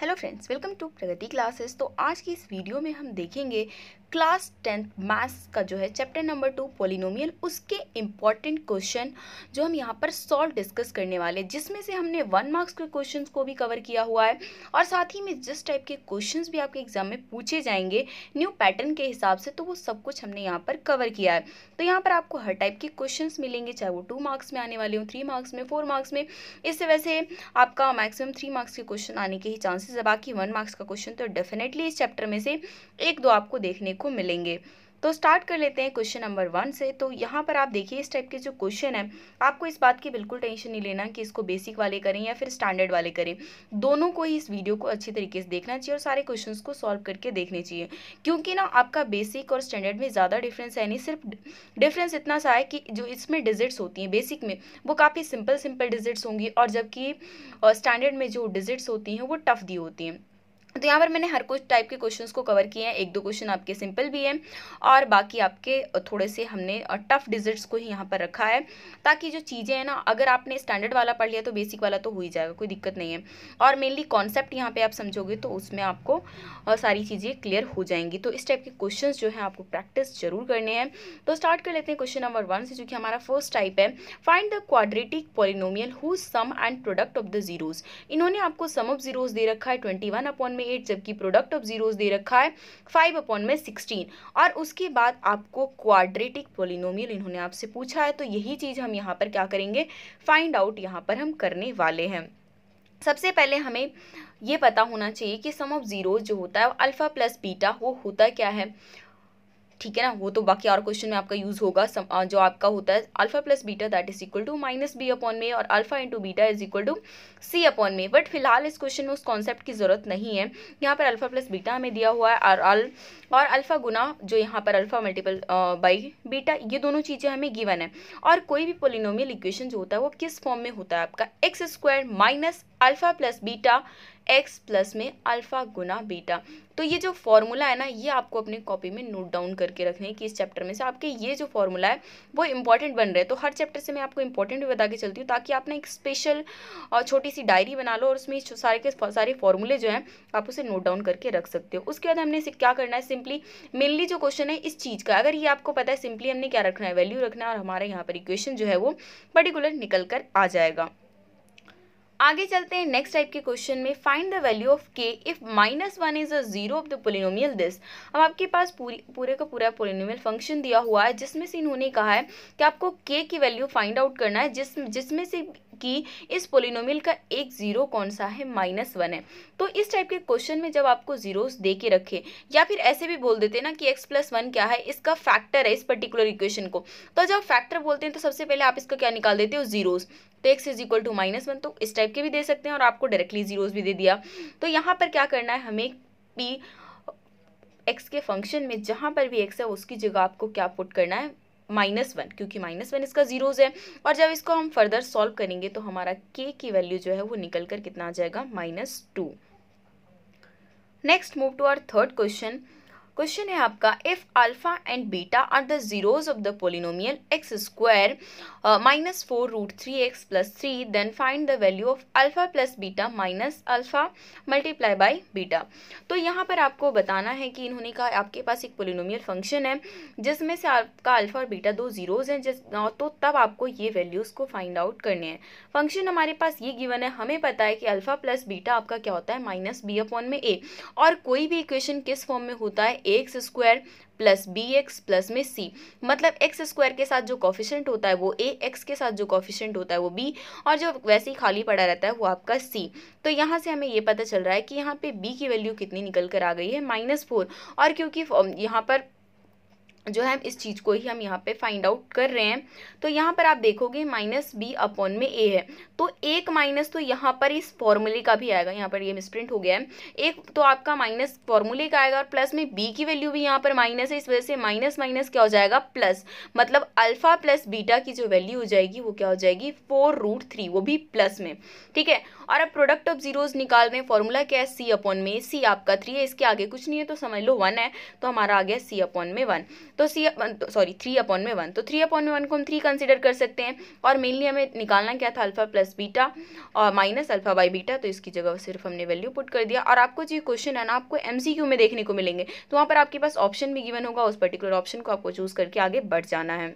Hello friends, welcome to Pragati classes. तो आज की इस वीडियो में हम देखेंगे क्लास 10th मैथ्स का जो है चैप्टर नंबर 2 पॉलिनोमियल, उसके इम्पॉर्टेंट क्वेश्चन जो हम यहाँ पर सॉल्व डिस्कस करने वाले, जिसमें से हमने 1 मार्क्स के क्वेश्चंस को भी कवर किया हुआ है और साथ ही में जिस टाइप के क्वेश्चंस भी आपके एग्जाम में पूछे जाएंगे न्यू पैटर्न के हिसाब से, तो वो सब कुछ हमने यहाँ पर कवर किया है। तो यहाँ पर आपको हर टाइप के क्वेश्चन मिलेंगे, चाहे वो 2 मार्क्स में आने वाले हों, 3 मार्क्स में, 4 मार्क्स में। इससे वैसे आपका मैक्सिमम 3 मार्क्स के क्वेश्चन आने के ही चांसेस है, बाकी 1 मार्क्स का क्वेश्चन तो डेफिनेटली इस चैप्टर में से 1-2 आपको देखने को मिलेंगे। तो स्टार्ट कर लेते हैं क्वेश्चन नंबर 1 से। तो यहाँ पर आप देखिए इस टाइप के जो क्वेश्चन है, आपको इस बात की बिल्कुल टेंशन नहीं लेना कि इसको बेसिक वाले करें या फिर स्टैंडर्ड वाले करें, दोनों को ही इस वीडियो को अच्छी तरीके से देखना चाहिए और सारे क्वेश्चंस को सॉल्व करके देखने चाहिए, क्योंकि ना आपका बेसिक और स्टैंडर्ड में ज़्यादा डिफरेंस है नहीं। सिर्फ डिफरेंस इतना सा है कि जो इसमें डिजिट्स होती हैं बेसिक में वो काफ़ी सिंपल डिजिट्स होंगी, और जबकि स्टैंडर्ड में जो डिजिट्स होती हैं वो टफ दी होती हैं। तो यहाँ पर मैंने हर कुछ टाइप के क्वेश्चंस को कवर किए हैं, 1-2 क्वेश्चन आपके सिंपल भी हैं और बाकी आपके थोड़े से हमने टफ डिजिट्स को ही यहाँ पर रखा है, ताकि जो चीज़ें हैं ना, अगर आपने स्टैंडर्ड वाला पढ़ लिया तो बेसिक वाला तो हो ही जाएगा, कोई दिक्कत नहीं है। और मेनली कॉन्सेप्ट यहाँ पे आप समझोगे तो उसमें आपको सारी चीज़ें क्लियर हो जाएंगी। तो इस टाइप के क्वेश्चन जो है आपको प्रैक्टिस जरूर करने हैं। तो स्टार्ट कर लेते हैं क्वेश्चन नंबर 1 से, जो कि हमारा फर्स्ट टाइप है। Find the quadratic polynomial whose sum and product of the zeros. इन्होंने आपको सम ऑफ जीरोज दे रखा है 21/8, जबकि प्रोडक्ट ऑफ जीरोज दे रखा है 5/16, और उसके बाद आपको क्वाड्रेटिक पॉलिनोमियल इन्होंने आपसे पूछा है। तो यही चीज हम यहाँ पर क्या करेंगे, फाइंड आउट यहाँ पर हम करने वाले हैं। सबसे पहले हमें ये पता होना चाहिए कि सम ऑफ जीरोज जो होता है अल्फा प्लस बीटा, वो होता क्या है, ठीक है ना। वो तो बाकी और क्वेश्चन में आपका यूज होगा। जो आपका होता है alpha plus beta that is equal to -b/में, और alpha into beta is equal to c/में। बट फिलहाल इस क्वेश्चन में उस कॉन्सेप्ट की जरूरत नहीं है। यहाँ पर अल्फा प्लस बीटा हमें दिया हुआ है और अल्फा गुना जो यहाँ पर अल्फा मल्टीपल बाई बीटा, ये दोनों चीज़ें हमें गिवन है। और कोई भी पोलिनोमियल इक्वेशन जो होता है वो किस फॉर्म में होता है, आपका x² minus alpha plus beta x plus में अल्फा गुना बीटा। तो ये जो फॉर्मूला है ना, ये आपको अपनी कॉपी में नोट डाउन करके रखने हैं कि इस चैप्टर में से आपके ये जो फॉर्मूला है वो इंपॉर्टेंट बन रहे हैं। तो हर चैप्टर से मैं आपको इंपॉर्टेंट भी बता के चलती हूँ, ताकि आप ना एक स्पेशल और छोटी सी डायरी बना लो और उसमें सारे के सारे फॉर्मूले जो हैं आप उसे नोट डाउन करके रख सकते हो। उसके बाद हमने क्या करना है, सिंपली मेनली जो क्वेश्चन है इस चीज़ का, अगर ये आपको पता है, सिंपली हमने क्या रखना है, वैल्यू रखना है, और हमारे यहाँ पर इक्वेशन जो है वो पर्टिकुलर निकल कर आ जाएगा। आगे चलते हैं नेक्स्ट टाइप के क्वेश्चन में। Find the value of k if -1 is a zero of the polynomial this. अब आपके पास पूरे का पूरा पोलिनोमियल फंक्शन दिया हुआ है, जिसमें से इन्होंने कहा है कि आपको k की वैल्यू फाइंड आउट करना है, जिसमें से कि इस पोलिनोमियल का एक जीरो कौन सा है, -1 है। तो इस टाइप के क्वेश्चन में जब आपको जीरोस दे के रखे, या फिर ऐसे भी बोल देते ना कि x+1 क्या है, इसका फैक्टर है इस पर्टिकुलर इक्वेशन को, तो जब फैक्टर बोलते हैं तो सबसे पहले आप इसका क्या निकाल देते हो, जीरोस। तो x इज इक्वल टू -1, तो इस टाइप के भी दे सकते हैं, और आपको डायरेक्टली जीरोस भी दे दिया। तो यहाँ पर क्या करना है, हमें p x के फंक्शन में जहाँ पर भी x है उसकी जगह आपको क्या पुट करना है, -1, क्योंकि -1 इसका जीरोस है। और जब इसको हम फर्दर सॉल्व करेंगे तो हमारा k की वैल्यू जो है वो निकल कर कितना आ जाएगा, -2। Next move to our third question. Question है आपका, if alpha and beta are the zeros of the polynomial x² -4√3x + 3, then find the value of alpha plus beta minus alpha multiply by beta. तो यहाँ पर आपको बताना है कि इन्होंने कहा आपके पास एक पोलिनोमियल फंक्शन है जिसमें से आपका अल्फा और बीटा दो जीरोज हैं, तो तब आपको ये वैल्यूज़ को फाइंड आउट करने हैं। फंक्शन हमारे पास ये गिवन है, हमें पता है कि अल्फा प्लस बीटा आपका क्या होता है, -b/a, और कोई भी इक्वेशन किस फॉर्म में होता है, x² प्लस bx प्लस में c, मतलब x² के साथ जो कॉफिशिएंट होता है वो a, x के साथ जो कॉफिशिएंट होता है वो b, और जो वैसे ही खाली पड़ा रहता है वो आपका c। तो यहाँ से हमें ये पता चल रहा है कि यहाँ पे b की वैल्यू कितनी निकल कर आ गई है, -4, और क्योंकि यहाँ पर जो है इस चीज़ को ही हम यहाँ पे फाइंड आउट कर रहे हैं। तो यहाँ पर आप देखोगे -b/a है, तो एक माइनस तो यहाँ पर इस फॉर्मूले का भी आएगा, यहाँ पर ये मिसप्रिंट हो गया है, एक तो आपका माइनस फॉर्मूले का आएगा और प्लस में b की वैल्यू भी यहाँ पर माइनस है, इस वजह से माइनस माइनस क्या हो जाएगा, प्लस, मतलब अल्फा प्लस बीटा की जो वैल्यू हो जाएगी वो क्या हो जाएगी, 4√3, वो भी प्लस में, ठीक है। और अब प्रोडक्ट ऑफ जीरोज निकाल रहे हैं, फॉर्मूला क्या है, c/में, c आपका 3 है, इसके आगे कुछ नहीं है तो समझ लो 1 है, तो हमारा आ गया c/1। तो थ्री अपॉन में 1, तो 3/1 को हम 3 कंसिडर कर सकते हैं। और मेनली हमें निकालना क्या था, अल्फा प्लस बीटा और माइनस अल्फा बाई बीटा, तो इसकी जगह सिर्फ हमने वैल्यू पुट कर दिया। और आपको जो क्वेश्चन है ना आपको MCQ में देखने को मिलेंगे, तो वहाँ पर आपके पास ऑप्शन भी गिवन होगा, उस पर्टिकुलर ऑप्शन को आपको चूज करके आगे बढ़ जाना है।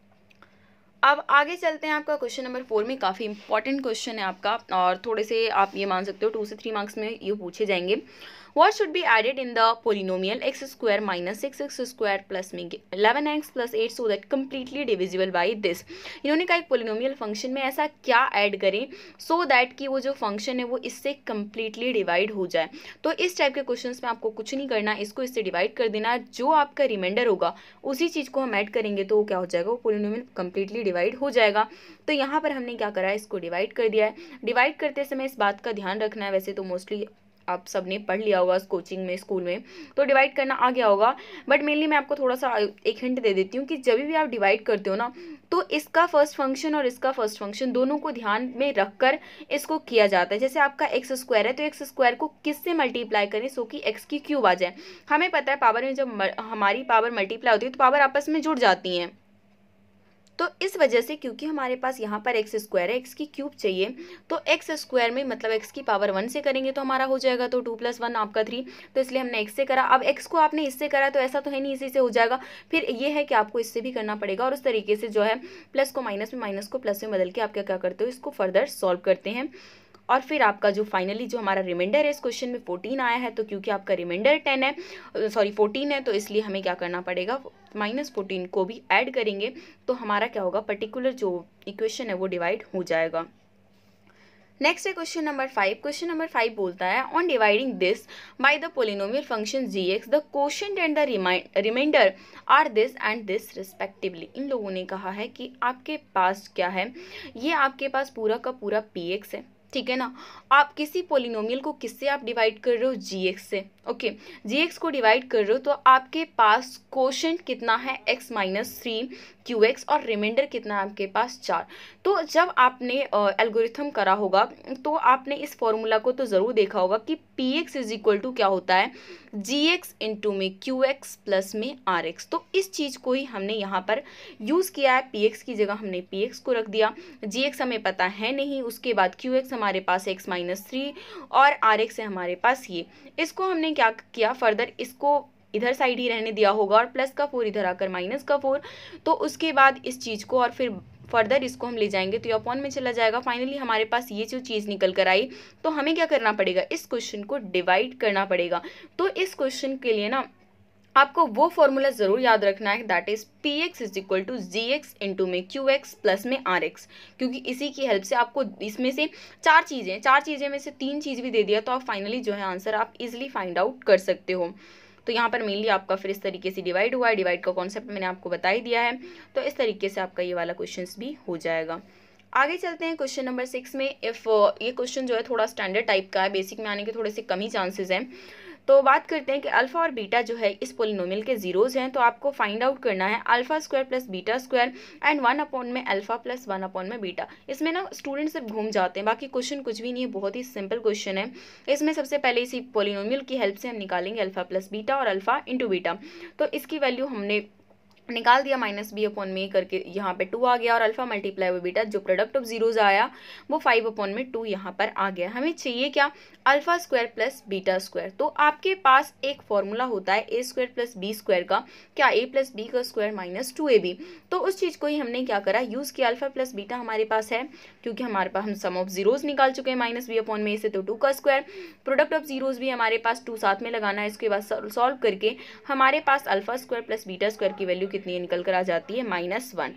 अब आगे चलते हैं, आपका क्वेश्चन नंबर 4 में काफ़ी इंपॉर्टेंट क्वेश्चन है आपका, और थोड़े से आप ये मान सकते हो 2 से 3 मार्क्स में ये पूछे जाएंगे। What should be added in the polynomial x square minus 6x square plus 11x plus 8 so that completely divisible by this। इन्होंने कहा एक पोलिनोमियल फंक्शन में ऐसा क्या ऐड करें so that कि वो जो फंक्शन है वो इससे completely डिवाइड हो जाए। तो इस टाइप के क्वेश्चंस में आपको कुछ नहीं करना, इसको इससे डिवाइड कर देना, जो आपका रिमाइंडर होगा उसी चीज़ को हम ऐड करेंगे तो वो क्या हो जाएगा, वो पोलिनोमियल कंप्लीटली डिवाइड हो जाएगा। तो यहाँ पर हमने क्या करा है, इसको डिवाइड कर दिया है। डिवाइड करते समय इस बात का ध्यान रखना है, वैसे तो मोस्टली आप सबने पढ़ लिया होगा कोचिंग में, स्कूल में, तो डिवाइड करना आ गया होगा, बट मेनली मैं आपको थोड़ा सा एक हिंट दे देती हूँ कि जब भी आप डिवाइड करते हो ना, तो इसका फर्स्ट फंक्शन और इसका फर्स्ट फंक्शन दोनों को ध्यान में रखकर इसको किया जाता है। जैसे आपका एक्स स्क्वायर है, तो एक्स स्क्वायर को किससे मल्टीप्लाई करें सो कि एक्स की क्यूब आ जाए। हमें पता है पावर में जब हमारी पावर मल्टीप्लाई होती है तो पावर आपस में जुड़ जाती हैं, तो इस वजह से क्योंकि हमारे पास यहाँ पर एक्स स्क्वायर है, एक्स की क्यूब चाहिए, तो एक्स स्क्वायर में मतलब एक्स की पावर 1 से करेंगे तो हमारा हो जाएगा, तो 2 + 1 आपका 3, तो इसलिए हमने एक्स से करा। अब एक्स को आपने इससे करा तो ऐसा तो है नहीं इसी से हो जाएगा, फिर ये है कि आपको इससे भी करना पड़ेगा, और उस तरीके से जो है प्लस को माइनस में, माइनस को प्लस में बदल के आप क्या करते हो, इसको फर्दर सॉल्व करते हैं। और फिर आपका जो फाइनली जो हमारा रिमाइंडर है इस क्वेश्चन में 14 आया है, तो क्योंकि आपका रिमाइंडर 14 है, तो इसलिए हमें क्या करना पड़ेगा, -14 को भी ऐड करेंगे, तो हमारा क्या होगा, पर्टिकुलर जो इक्वेशन है वो डिवाइड हो जाएगा। नेक्स्ट है क्वेश्चन नंबर 5। क्वेश्चन नंबर 5 बोलता है on dividing this by the polynomial function gx the quotient and the remainder are this and this respectively. इन लोगों ने कहा है कि आपके पास क्या है, ये आपके पास पूरा का पूरा px है, ठीक है ना। आप किसी पोलिनोमियल को किससे आप डिवाइड कर रहे हो, gx से, ओके। gx को डिवाइड कर रहे हो तो आपके पास क्वोशिएंट कितना है, x - 3 qx, और रिमाइंडर कितना है आपके पास 4। तो जब आपने एल्गोरिथम करा होगा तो आपने इस फॉर्मूला को तो ज़रूर देखा होगा कि px = क्या होता है, gx इंटू में qx प्लस में rx। तो इस चीज़ को ही हमने यहाँ पर यूज़ किया है, px की जगह हमने px को रख दिया, gx हमें पता है नहीं, उसके बाद qx हमारे पास x - 3 और rx है हमारे पास ये। इसको हमने क्या किया, फर्दर इसको इधर साइड ही रहने दिया होगा और प्लस का 4 इधर आकर -4, तो उसके बाद इस चीज़ को और फिर फर्दर इसको हम ले जाएंगे तो ये अपॉन में चला जाएगा। फाइनली हमारे पास ये जो चीज़ निकल कर आई, तो हमें क्या करना पड़ेगा, इस क्वेश्चन को डिवाइड करना पड़ेगा। तो इस क्वेश्चन के लिए ना आपको वो फॉर्मूला ज़रूर याद रखना है, that is px = gx into में qx प्लस में rx, क्योंकि इसी की हेल्प से आपको इसमें से चार चीज़ें में से 3 चीज़ भी दे दिया, तो आप फाइनली जो है आंसर आप इजीली फाइंड आउट कर सकते हो। तो यहाँ पर मेनली आपका फिर इस तरीके से डिवाइड हुआ है, डिवाइड का कॉन्सेप्ट मैंने आपको बता ही दिया है, तो इस तरीके से आपका ये वाला क्वेश्चन भी हो जाएगा। आगे चलते हैं क्वेश्चन नंबर 6 में। इफ़ ये क्वेश्चन जो है थोड़ा स्टैंडर्ड टाइप का है, बेसिक में आने के थोड़े से कम ही चांसेस हैं। तो बात करते हैं कि अल्फा और बीटा जो है इस पोलिनोमियल के जीरोज़ हैं, तो आपको फाइंड आउट करना है α² + β² एंड 1 में अल्फा प्लस 1 में बीटा। इसमें ना स्टूडेंट सिर्फ घूम जाते हैं, बाकी क्वेश्चन कुछ भी नहीं है, बहुत ही सिंपल क्वेश्चन है। इसमें सबसे पहले इसी पोलिनोमियल की हेल्प से हम निकालेंगे अल्फा प्लस बीटा और अल्फा इंटू बीटा। तो इसकी वैल्यू हमने निकाल दिया, -b/में करके यहाँ पे 2 आ गया, और अल्फा मल्टीप्लाई बाय बीटा जो प्रोडक्ट ऑफ जीरोज आया वो 5/2 यहाँ पर आ गया। हमें चाहिए क्या, α² + β²। तो आपके पास एक फॉर्मूला होता है a² + b² का, क्या a + b का स्क्वायर -2ab। तो उस चीज़ को ही हमने क्या करा, यूज़ किया। अल्फा प्लस बीटा हमारे पास है, क्योंकि हमारे पास हम सम ऑफ जीरोज निकाल चुके हैं -b/में से, तो 2 का स्क्वायर, प्रोडक्ट ऑफ जीरोज भी हमारे पास 2 साथ में लगाना है। इसके बाद सॉल्व करके हमारे पास α² + β² की वैल्यू कितनी निकल कर आ जाती है, -1।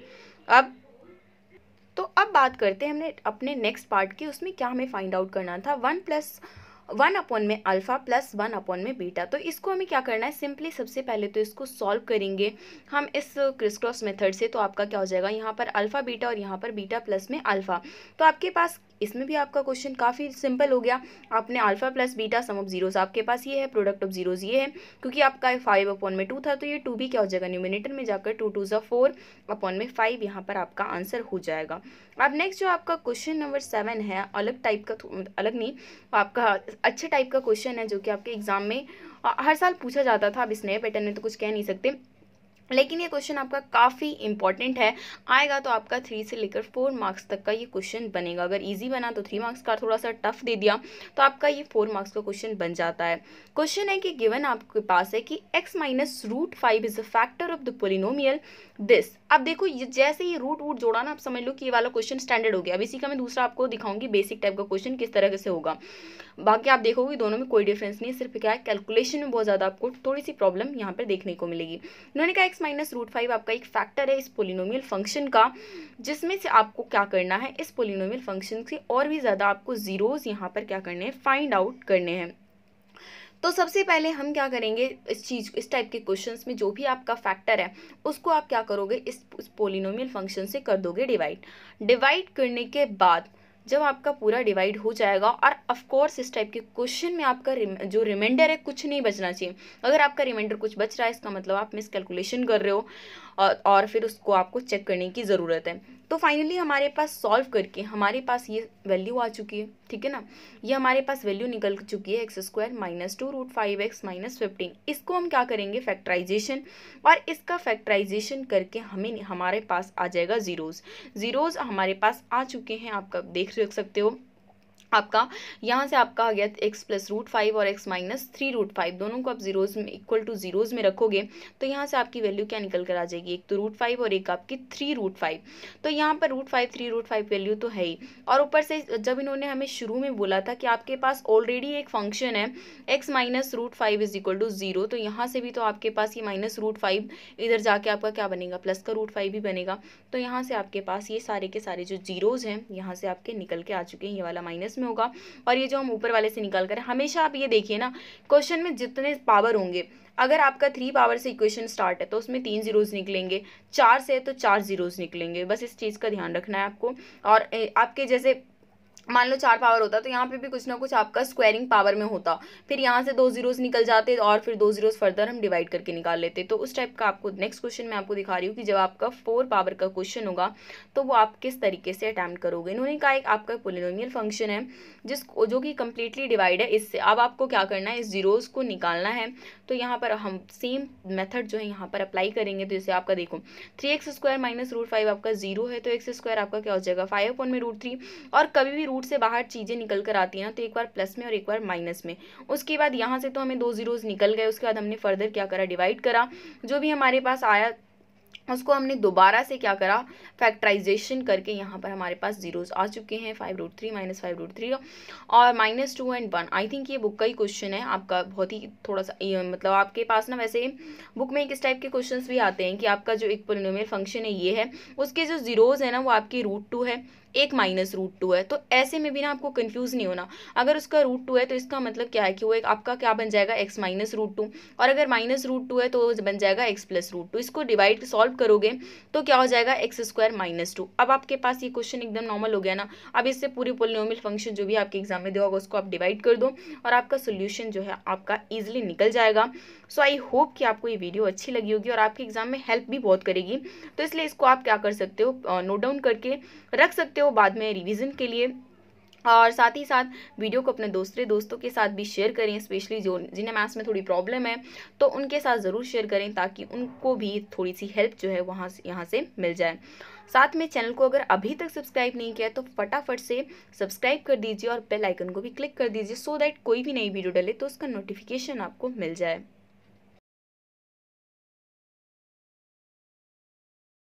अब बात करते हैं हमने अपने नेक्स्ट पार्ट की, उसमें क्या हमें फाइंड आउट करना था, 1 में अल्फा प्लस 1 में बीटा। तो इसको हमें क्या करना है, सिंपली सबसे पहले तो इसको सॉल्व करेंगे हम इस क्रिस क्रॉस मेथड से। तो आपका क्या हो जाएगा, यहाँ पर अल्फा बीटा और यहाँ पर बीटा प्लस में अल्फा। तो आपके पास इसमें भी आपका क्वेश्चन काफ़ी सिंपल हो गया। आपने alpha plus beta sum of zeros आपके पास ये है, प्रोडक्ट ऑफ जीरोस ये है, क्योंकि आपका 5/2 था, तो ये 2 भी क्या हो जाएगा, न्यूमिनेटर में जाकर 2 × 2 = 4/5 यहाँ पर आपका आंसर हो जाएगा। अब नेक्स्ट जो आपका क्वेश्चन नंबर 7 है, अलग टाइप का, अलग नहीं, आपका अच्छे टाइप का क्वेश्चन है जो कि आपके एग्जाम में हर साल पूछा जाता था। अब इस नए पैटर्न में तो कुछ कह नहीं सकते। लेकिन ये क्वेश्चन आपका काफ़ी इंपॉर्टेंट है, आएगा तो आपका 3 से लेकर 4 मार्क्स तक का ये क्वेश्चन बनेगा। अगर इजी बना तो 3 मार्क्स का, थोड़ा सा टफ दे दिया तो आपका ये 4 मार्क्स का क्वेश्चन बन जाता है। क्वेश्चन है कि गिवन आपके पास है कि x minus root 5 is a factor of the polynomial this. अब देखो जैसे ये रूट वूट जोड़ा ना, आप समझ लो कि ये वाला क्वेश्चन स्टैंडर्ड हो गया। अब इसी का मैं दूसरा आपको दिखाऊंगी बेसिक टाइप का क्वेश्चन किस तरह से होगा। बाकी आप देखोगे दोनों में कोई डिफरेंस नहीं है, सिर्फ क्या है कैलकुलेशन में बहुत ज़्यादा आपको थोड़ी सी प्रॉब्लम यहाँ पर देखने को मिलेगी। उन्होंने कहा x माइनस रूट 5 आपका एक फैक्टर है इस पोलिनोमियल फंक्शन का, जिसमें से आपको क्या करना है, इस पोलिनोमियल फंक्शन से और भी ज़्यादा आपको जीरोस यहाँ पर क्या करने हैं, फाइंड आउट करने हैं। तो सबसे पहले हम क्या करेंगे, इस टाइप के क्वेश्चंस में जो भी आपका फैक्टर है उसको आप क्या करोगे, इस पोलिनोमियल फंक्शन से कर दोगे डिवाइड करने के बाद जब आपका पूरा डिवाइड हो जाएगा, और ऑफ कोर्स इस टाइप के क्वेश्चन में आपका जो रिमाइंडर है कुछ नहीं बचना चाहिए। अगर आपका रिमाइंडर कुछ बच रहा है इसका मतलब आप मिस कैलकुलेशन कर रहे हो, और फिर उसको आपको चेक करने की ज़रूरत है। तो फाइनली हमारे पास सॉल्व करके हमारे पास ये वैल्यू आ चुकी है, ठीक है ना। ये हमारे पास वैल्यू निकल चुकी है x square minus 2 root 5x minus 15। इसको हम क्या करेंगे, फैक्टराइजेशन, और इसका फैक्टराइजेशन करके हमें हमारे पास आ जाएगा जीरोज हमारे पास आ चुके हैं। आपका देख सकते हो आपका यहाँ से आपका आ गया x प्लस रूट 5 और x माइनस 3 रूट 5, दोनों को आप जीरोज में इक्वल टू जीरोज में रखोगे तो यहाँ से आपकी वैल्यू क्या निकल कर आ जाएगी, एक तो रूट 5 और एक आपकी 3 रूट 5। तो यहाँ पर रूट 5 3 रूट 5 वैल्यू तो है ही, और ऊपर से जब इन्होंने हमें शुरू में बोला था कि आपके पास ऑलरेडी एक फंक्शन है x minus root 5 is equal to 0, तो यहाँ से भी तो आपके पास ये माइनस रूट 5 इधर जाके आपका क्या बनेगा, प्लस का रूट 5 भी बनेगा। तो यहाँ से आपके पास ये सारे के सारे जो जीरोज हैं यहाँ से आपके निकल के आ चुके हैं, ये वाला माइनस में होगा और ये जो हम ऊपर वाले से निकाल कर, हमेशा आप ये देखिए ना क्वेश्चन में जितने पावर होंगे, अगर आपका 3 पावर से इक्वेशन स्टार्ट है तो उसमें 3 जीरोज निकलेंगे, 4 से तो 4 जीरोज निकलेंगे। बस इस चीज़ का ध्यान रखना है आपको। और आपके जैसे मान लो 4 पावर होता तो यहाँ पे भी कुछ ना कुछ आपका स्क्वायरिंग पावर में होता, फिर यहाँ से 2 जीरोस निकल जाते और फिर 2 जीरोस फर्दर हम डिवाइड करके निकाल लेते। तो उस टाइप का आपको नेक्स्ट क्वेश्चन मैं आपको दिखा रही हूँ कि जब आपका 4 पावर का क्वेश्चन होगा तो वो आप किस तरीके से अटैम्प्ट करोगे। इन्होंने कहा एक आपका पोलिनोमियल फंक्शन है जो कि कम्प्लीटली डिवाइड है इससे। अब आपको क्या करना है, इस जीरोस को निकालना है। तो यहाँ पर हम सेम मेथड जो है यहाँ पर अप्लाई करेंगे। तो जैसे आपका देखो 3x स्क्वायर माइनस रूट 5 आपका 0 है, तो x स्क्वायर आपका क्या हो जाएगा 5 अपॉन में रूट 3। और कभी भी रूट से बाहर चीज़ें निकल कर आती हैं ना, तो एक बार प्लस में और एक बार माइनस में। उसके बाद यहाँ से तो हमें 2 जीरोज निकल गए, उसके बाद हमने फर्दर क्या करा, डिवाइड करा, जो भी हमारे पास आया उसको हमने दोबारा से क्या करा, फैक्टराइजेशन करके यहाँ पर हमारे पास जीरोज आ चुके हैं, 5 रूट 3 माइनस 5 रूट 3 और माइनस 2 एंड 1। आई थिंक ये बुक का ही क्वेश्चन है आपका, बहुत ही थोड़ा सा मतलब आपके पास ना वैसे बुक में किस टाइप के क्वेश्चंस भी आते हैं कि आपका जो एक पोलिनोमियल फंक्शन है ये है, उसके जो जीरोज है ना वो आपकी रूट 2 है, एक माइनस रूट 2 है। तो ऐसे में भी ना आपको कंफ्यूज नहीं होना, अगर उसका रूट 2 है तो इसका मतलब क्या है कि वो एक आपका क्या बन जाएगा, x माइनस रूट 2, और अगर माइनस रूट 2 है तो बन जाएगा x प्लस रूट 2। इसको डिवाइड सॉल्व करोगे तो क्या हो जाएगा, एक्स स्क्वायर माइनस 2। अब आपके पास ये क्वेश्चन एकदम नॉर्मल हो गया ना। अब इससे पूरे पोलिनोमियल फंक्शन जो भी आपके एग्जाम में दिया होगा उसको आप डिवाइड कर दो और आपका सोल्यूशन जो है आपका ईजिली निकल जाएगा। सो आई होप कि आपको ये वीडियो अच्छी लगी होगी और आपके एग्जाम में हेल्प भी बहुत करेगी। तो इसलिए इसको आप क्या कर सकते हो, नोट डाउन करके रख सकते हो बाद में रिवीजन के लिए, और साथ ही साथ वीडियो को अपने दोस्तों के साथ भी शेयर करें, स्पेशली जो जिन्हें मैथ्स में थोड़ी प्रॉब्लम है तो उनके साथ ज़रूर शेयर करें ताकि उनको भी थोड़ी सी हेल्प जो है यहाँ से मिल जाए। साथ में चैनल को अगर अभी तक सब्सक्राइब नहीं किया तो फटाफट से सब्सक्राइब कर दीजिए और बेल आइकन को भी क्लिक कर दीजिए, सो दैट कोई भी नई वीडियो डले तो उसका नोटिफिकेशन आपको मिल जाए।